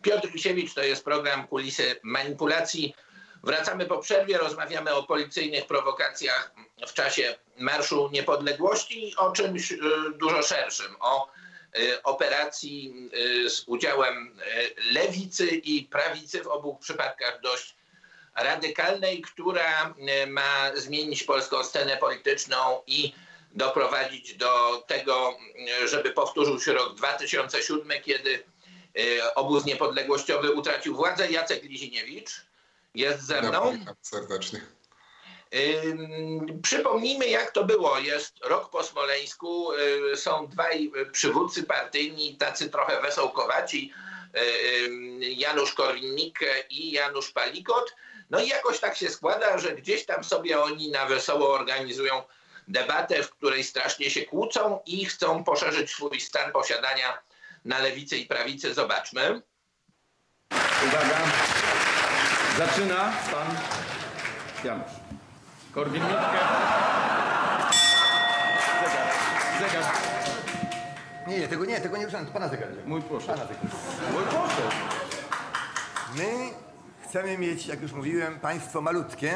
Piotr Misiewicz, to jest program Kulisy Manipulacji. Wracamy po przerwie, rozmawiamy o policyjnych prowokacjach w czasie Marszu Niepodległości i o czymś dużo szerszym, o operacji z udziałem lewicy i prawicy, w obu przypadkach dość radykalnej, która ma zmienić polską scenę polityczną i doprowadzić do tego, żeby powtórzył się rok 2007, kiedy obóz niepodległościowy utracił władzę. Jacek Liziniewicz jest ze mną. Witam serdecznie. Przypomnijmy, jak to było. Jest rok po Smoleńsku, są dwaj przywódcy partyjni, tacy trochę wesołkowaci, Janusz Korwin-Mikke i Janusz Palikot. No i jakoś tak się składa, że gdzieś tam sobie oni na wesoło organizują debatę, w której strasznie się kłócą i chcą poszerzyć swój stan posiadania na lewicy i prawicy. Zobaczmy. Uwaga. Zaczyna pan Janusz Korwin-Mikke. Zegar. Nie, tego nie ruszam, to pana zegar. Mój proszę. Pana zegar. Mój proszę. My chcemy mieć, jak już mówiłem, państwo malutkie.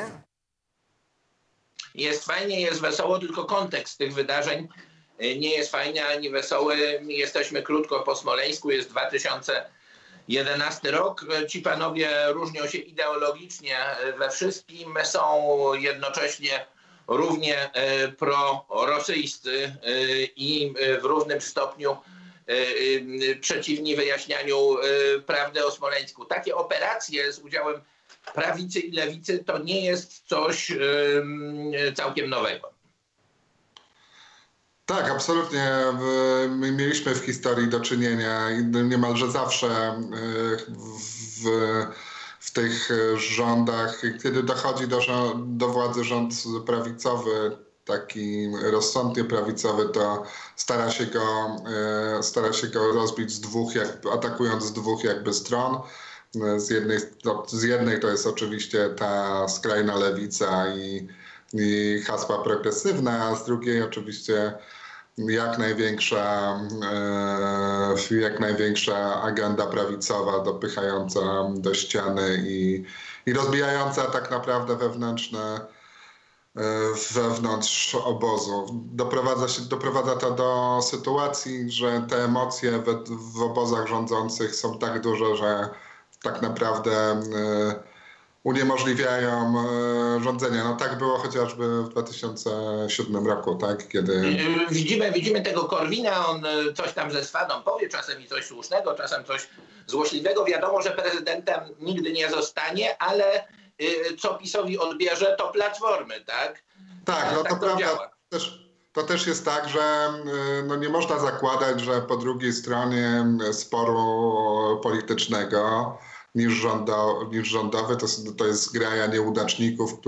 Jest fajnie, jest wesoło, tylko kontekst tych wydarzeń nie jest fajny ani wesoły. Jesteśmy krótko po Smoleńsku, jest 2011 rok. Ci panowie różnią się ideologicznie we wszystkim, są jednocześnie równie prorosyjscy i w równym stopniu przeciwni wyjaśnianiu prawdy o Smoleńsku. Takie operacje z udziałem prawicy i lewicy to nie jest coś całkiem nowego. Tak, absolutnie. My mieliśmy w historii do czynienia niemalże zawsze w tych rządach, kiedy dochodzi do władzy rząd prawicowy, taki rozsądnie prawicowy, to stara się go rozbić atakując z dwóch jakby stron. Z jednej to jest oczywiście ta skrajna lewica i hasła progresywne, a z drugiej oczywiście jak największa agenda prawicowa dopychająca do ściany i rozbijająca tak naprawdę wewnątrz obozu. Doprowadza to do sytuacji, że te emocje w obozach rządzących są tak duże, że tak naprawdę uniemożliwiają rządzenie. No tak było chociażby w 2007 roku, tak? Kiedy... Widzimy tego Korwina, on coś tam ze swadą powie, czasem i coś słusznego, czasem coś złośliwego. Wiadomo, że prezydentem nigdy nie zostanie, ale co PiS-owi odbierze, to Platformy, tak? Tak, no tak to prawda. działa. To też jest tak, że no nie można zakładać, że po drugiej stronie sporu politycznego niż rządowy to jest zgraja nieudaczników,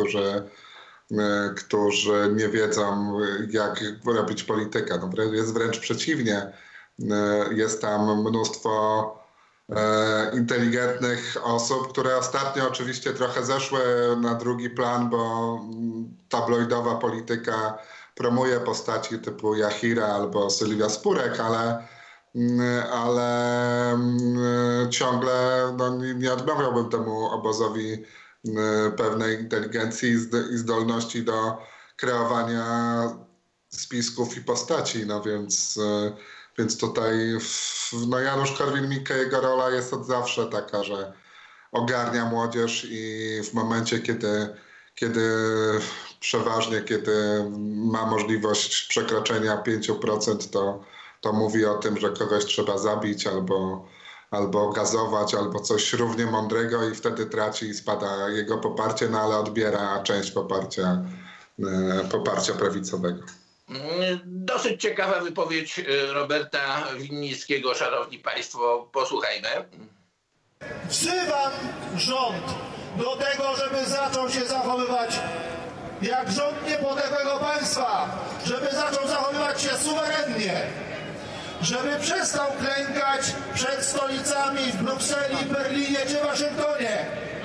którzy nie wiedzą, jak robić politykę. No, jest wręcz przeciwnie. Jest tam mnóstwo inteligentnych osób, które ostatnio oczywiście trochę zeszły na drugi plan, bo tabloidowa polityka promuje postaci typu Jachira albo Sylwia Spurek, ale ciągle nie odmawiałbym temu obozowi pewnej inteligencji i zdolności do kreowania spisków i postaci. No więc tutaj Janusz Korwin-Mikke, jego rola jest od zawsze taka, że ogarnia młodzież i w momencie, kiedy ma możliwość przekroczenia 5%, to mówi o tym, że kogoś trzeba zabić albo gazować, albo coś równie mądrego i wtedy traci i spada jego poparcie, no ale odbiera część poparcia prawicowego. Dosyć ciekawa wypowiedź Roberta Winnickiego, szanowni państwo, posłuchajmy. Wzywam rząd do tego, żeby zaczął się zachowywać jak rząd niepodległego państwa, żeby zaczął zachowywać się suwerennie, żeby przestał klękać przed stolicami w Brukseli, Berlinie czy Waszyngtonie.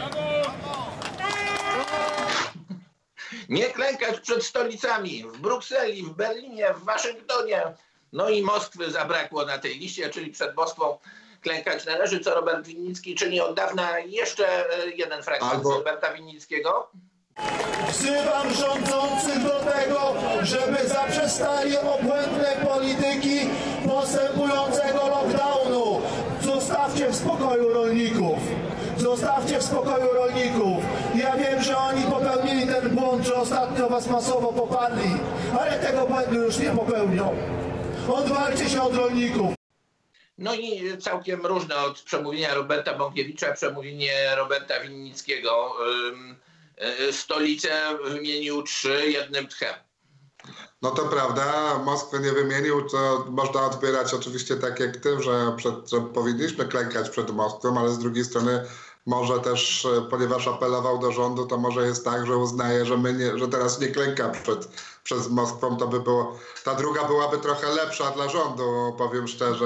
Nie klękać przed stolicami w Brukseli, w Berlinie, w Waszyngtonie. No i Moskwy zabrakło na tej liście, czyli przed Moskwą klękać należy, co Robert Winnicki czyni od dawna. Jeszcze jeden fragment z Roberta Winnickiego. Wzywam rządzących do tego, żeby zaprzestali obłędnej polityki postępującego lockdownu. Zostawcie w spokoju rolników. Zostawcie w spokoju rolników. Ja wiem, że oni popełnili ten błąd, że ostatnio was masowo poparli, ale tego błędu już nie popełnią. Odwalcie się od rolników. No i całkiem różne od przemówienia Roberta Bąkiewicza przemówienie Roberta Winnickiego. Stolicę wymienił 3 jednym tchem. No to prawda, Moskwy nie wymienił, to można odbierać oczywiście tak jak ty, że powinniśmy klękać przed Moskwą, ale z drugiej strony może też, ponieważ apelował do rządu, to może jest tak, że uznaje, że teraz nie klęka przed Moskwą, to by było, ta druga byłaby trochę lepsza dla rządu, powiem szczerze.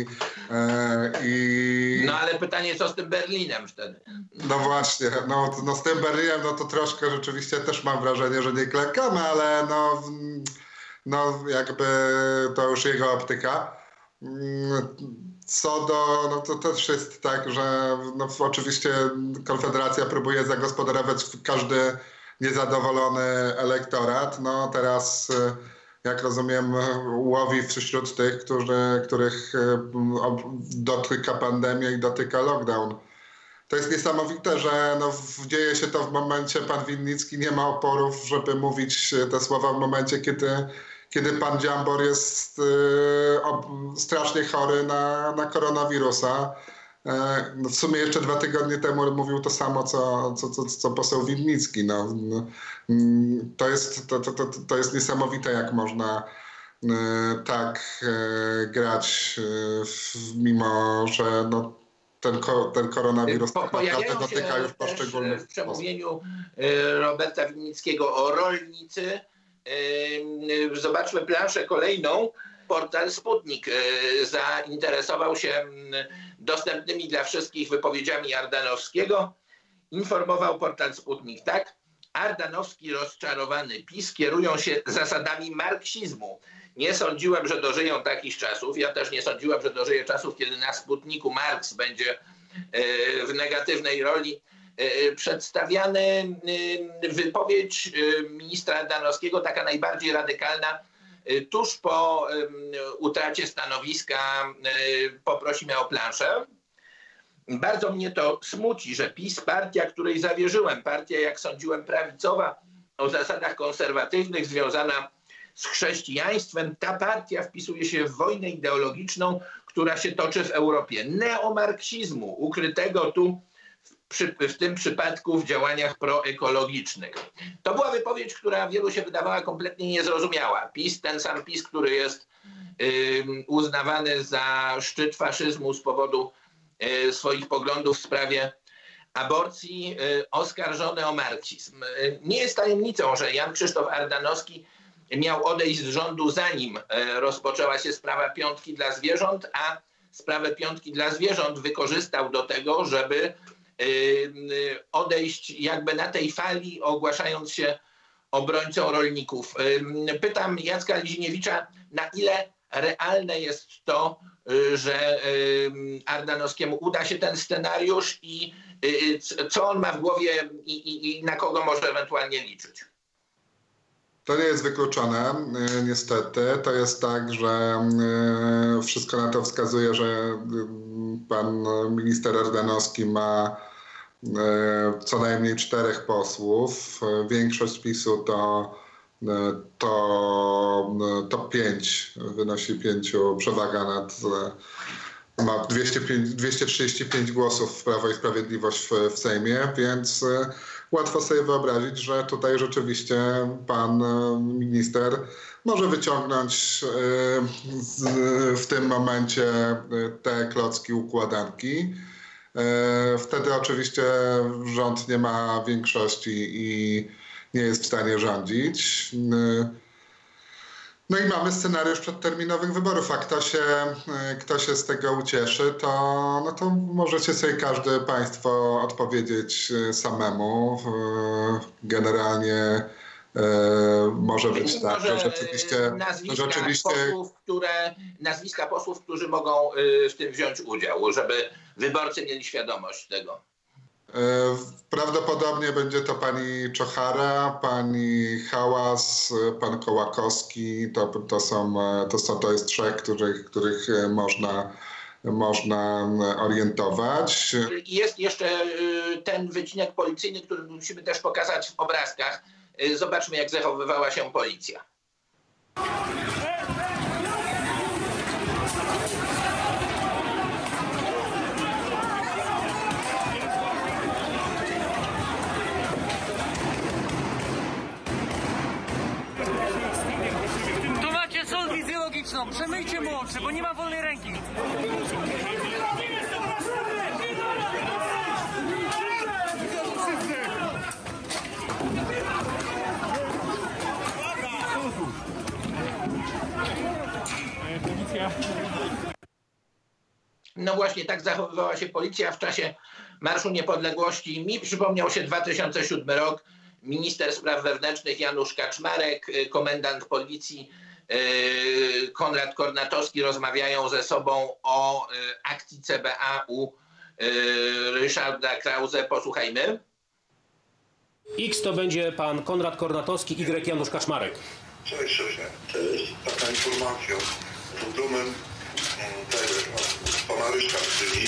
No ale pytanie, co z tym Berlinem wtedy? No właśnie, no z tym Berlinem, no to troszkę rzeczywiście też mam wrażenie, że nie klękamy, ale no jakby to już jego optyka. No to też jest tak, że no oczywiście Konfederacja próbuje zagospodarować każdy niezadowolony elektorat. No teraz, jak rozumiem, łowi wśród tych, których dotyka pandemia i dotyka lockdown. To jest niesamowite, że dzieje się to w momencie, pan Winnicki nie ma oporów, żeby mówić te słowa w momencie, kiedy pan Dziambor jest strasznie chory na koronawirusa. W sumie jeszcze 2 tygodnie temu mówił to samo, co poseł Winnicki. To jest niesamowite, jak można tak grać, mimo że ten koronawirus tak naprawdę dotyka już poszczególnych. W przemówieniu Roberta Winnickiego o rolnicy. Zobaczmy planszę kolejną. Portal Sputnik zainteresował się dostępnymi dla wszystkich wypowiedziami Ardanowskiego. Informował portal Sputnik tak. Ardanowski rozczarowany PiS kierują się zasadami marksizmu. Nie sądziłem, że dożyją takich czasów. Ja też nie sądziłem, że dożyję czasów, kiedy na Sputniku Marks będzie w negatywnej roli przedstawiany. Wypowiedź ministra Ardanowskiego, taka najbardziej radykalna, tuż po utracie stanowiska poprosimy o planszę. Bardzo mnie to smuci, że PiS, partia, której zawierzyłem, partia, jak sądziłem, prawicowa, o zasadach konserwatywnych, związana z chrześcijaństwem, ta partia wpisuje się w wojnę ideologiczną, która się toczy w Europie. Neomarksizmu, ukrytego tu w tym przypadku w działaniach proekologicznych. To była wypowiedź, która wielu się wydawała kompletnie niezrozumiała. PiS, ten sam PiS, który jest uznawany za szczyt faszyzmu z powodu swoich poglądów w sprawie aborcji, oskarżony o marksizm. Nie jest tajemnicą, że Jan Krzysztof Ardanowski miał odejść z rządu, zanim rozpoczęła się sprawa piątki dla zwierząt, a sprawę piątki dla zwierząt wykorzystał do tego, żeby odejść jakby na tej fali, ogłaszając się obrońcą rolników. Pytam Jacka Liziniewicza, na ile realne jest to, że Ardanowskiemu uda się ten scenariusz i co on ma w głowie i na kogo może ewentualnie liczyć? To nie jest wykluczone, niestety. To jest tak, że wszystko na to wskazuje, że pan minister Ardanowski ma co najmniej 4 posłów. Większość PiS-u to 5, wynosi 5, przewaga ma 235 głosów w Prawo i Sprawiedliwość w Sejmie, więc łatwo sobie wyobrazić, że tutaj rzeczywiście pan minister może wyciągnąć w tym momencie te klocki układanki. Wtedy oczywiście rząd nie ma większości i nie jest w stanie rządzić. No i mamy scenariusz przedterminowych wyborów, a kto się z tego ucieszy, to możecie sobie każdy państwo odpowiedzieć samemu. Generalnie może być tak, że rzeczywiście... Nazwiska posłów, którzy mogą w tym wziąć udział, żeby wyborcy mieli świadomość tego. Prawdopodobnie będzie to pani Czochara, pani Hałas, pan Kołakowski. To jest trzech, których można orientować. Jest jeszcze ten wycinek policyjny, który musimy też pokazać w obrazkach. Zobaczmy, jak zachowywała się policja. Tu macie sól fizjologiczną, przemyjcie mu oczy, bo nie ma wolnej ręki. No właśnie, tak zachowywała się policja w czasie Marszu Niepodległości. Mi przypomniał się 2007 rok. Minister spraw wewnętrznych Janusz Kaczmarek, komendant policji Konrad Kornatowski rozmawiają ze sobą o akcji CBA u Ryszarda Krause. Posłuchajmy. X to będzie pan Konrad Kornatowski, Y Janusz Kaczmarek. Cześć szefie. Cześć. Taka informacja. W domem pana Ryszka wzyli,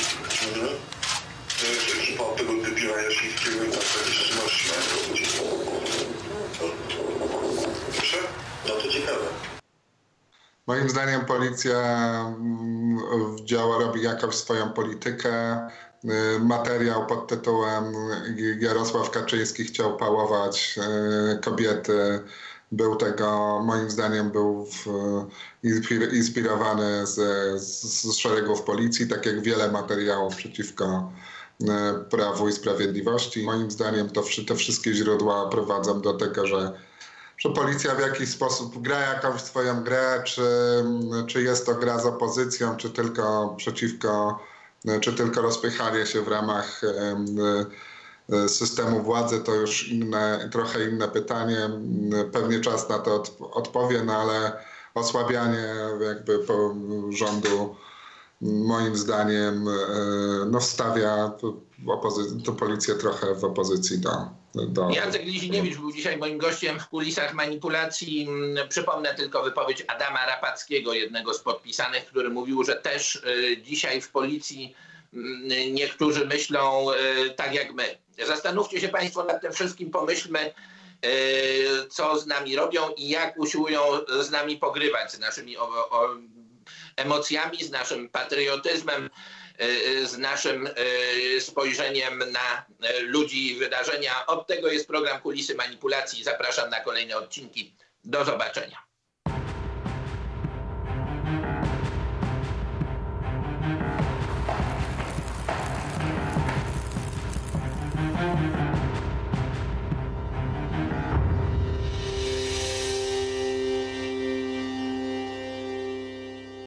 że pan tego debila Jasińskiego i tak wstrzymać się. Proszę? No to ciekawe. Moim zdaniem policja robi jakąś swoją politykę. Materiał pod tytułem Jarosław Kaczyński chciał pałować kobiety. Był tego, moim zdaniem, inspirowany z szeregów policji, tak jak wiele materiałów przeciwko Prawu i Sprawiedliwości. Moim zdaniem te wszystkie źródła prowadzą do tego, że policja w jakiś sposób gra jakąś swoją grę, czy jest to gra z opozycją, czy tylko rozpychanie się w ramach systemu władzy, to już trochę inne pytanie. Pewnie czas na to odpowie, no ale osłabianie jakby rządu moim zdaniem wstawia tę policję trochę w opozycji do... Jacek Liziniewicz był dzisiaj moim gościem w kulisach manipulacji. Przypomnę tylko wypowiedź Adama Rapackiego, jednego z podpisanych, który mówił, że też dzisiaj w policji niektórzy myślą tak jak my. Zastanówcie się państwo nad tym wszystkim, pomyślmy, co z nami robią i jak usiłują z nami pogrywać, z naszymi emocjami, z naszym patriotyzmem, z naszym spojrzeniem na ludzi i wydarzenia. Od tego jest program Kulisy Manipulacji. Zapraszam na kolejne odcinki. Do zobaczenia.